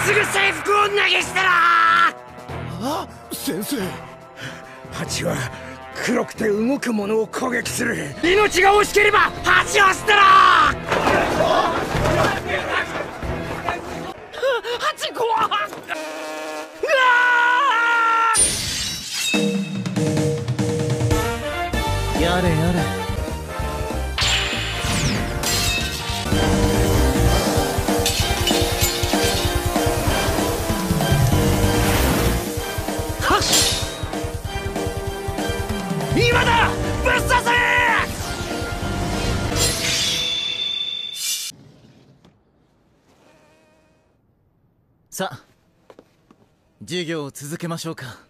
すぐ制服を投げ捨てろ。 あ、先生。 ハチは黒くて動くものを攻撃する。命が惜しければハチを捨てろ。ハチ怖っ。 やれやれ。 はっ、今だ、ぶっ刺せ。 さあ、授業を続けましょうか。